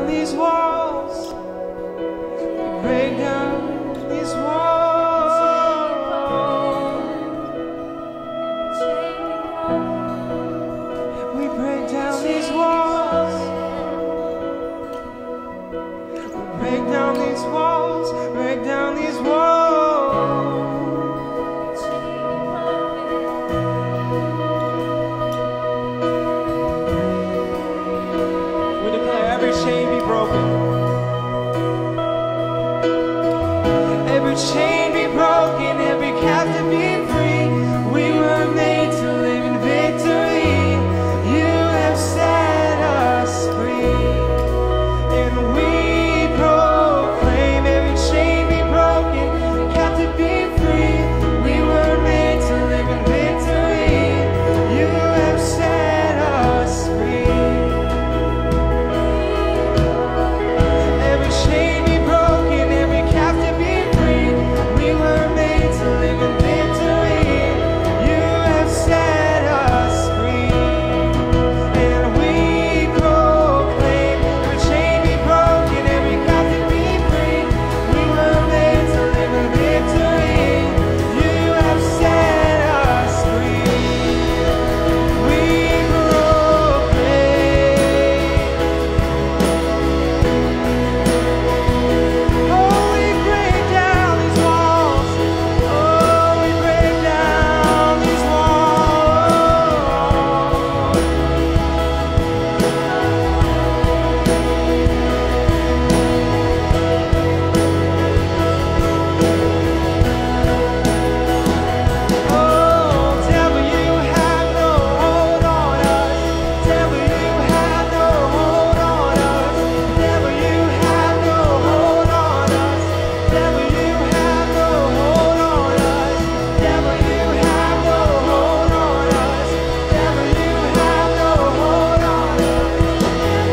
these walls. We break down these walls. We break down these walls. We break down these walls. Break down these walls. We declare every chain be broken. Every chain be broken, every captive be free. We were made to live in victory. You have set us free. And we proclaim every chain be broken, captive be free. We were made to live in victory. You have set us free. Every chain be broken, every captive be free. We were made to live in victory. You have set us free. And we proclaim every chain be broken, every captive be free. We were made to live in victory. You have set us free. We proclaim. Oh, we break down these walls. Oh, we break down these walls. Oh, devil, you have no hold on us. Devil, you have no hold on us. Devil, you have no hold on us. Devil, you have no hold on us. Devil, you have no hold on us. Devil, you have no hold on us.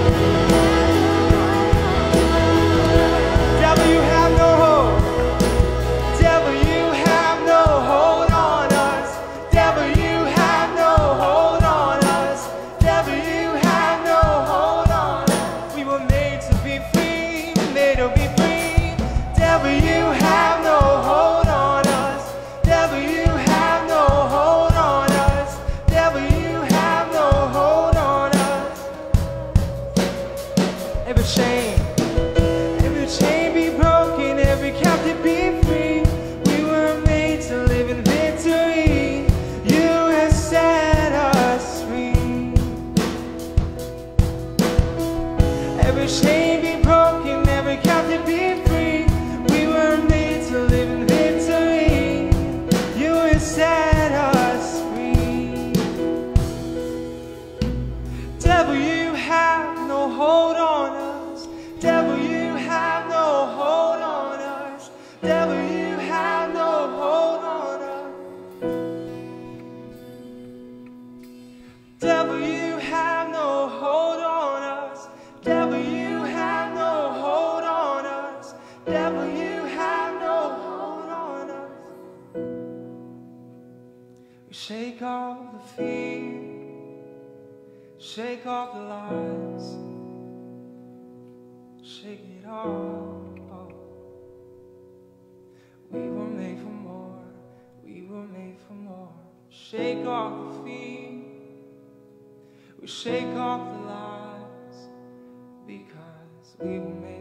Devil, you have no hold. Devil, you have no hold on us. Devil, you have no hold on us. Devil, you have no hold on us. We were made to be free, made to be free. Devil, you have no hold on us. Devil, you have no hold on us. Devil, you have no hold on us. Every chain be broken, every captive be free. We were made to live in victory. You have set us free. Every chain be broken, every captive be free. We were made to live in victory. You have set us free. Devil, you have no hold on us. Devil, you have no hold on us. Devil, you have no hold on us. Devil, you have no hold on us. Devil, you have no hold on us. Devil, you have no hold on us. We shake off the fear, shake off the lies, shake it off. We were made for more. We were made for more. Shake off the fear. We shake off the lies because we were made.